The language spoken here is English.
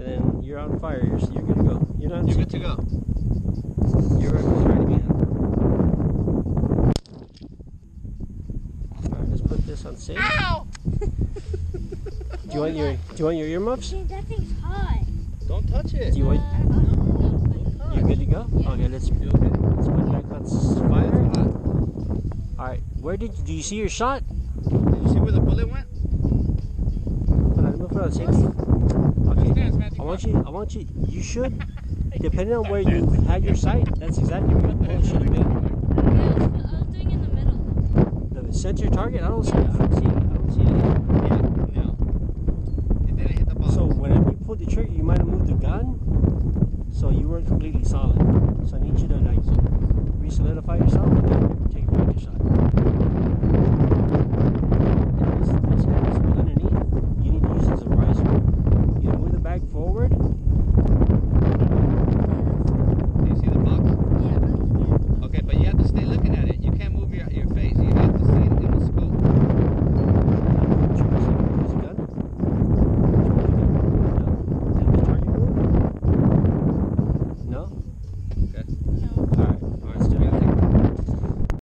and then you're on fire. You're good to go. You're not. You're good to go. You're ready, man. All right, let's put this on safe. Ow! Do you want your earmuffs? Dude, that thing's hot. Don't touch it. Do you want? No. You're good to go. Okay, let's put it back on fire. All right, where do you see your shot? Did you see where the bullet went? Let me put it on safety. Okay, I want you. You should, depending on where you had your sight, that's exactly where the bullet should have been. I was doing in the middle. The center target. I don't see it. Yeah, no. It didn't hit the ball. So whenever you pulled the trigger, you might have moved the gun, so you weren't completely solid. So I need you to like re-solidify yourself and then take a practice shot.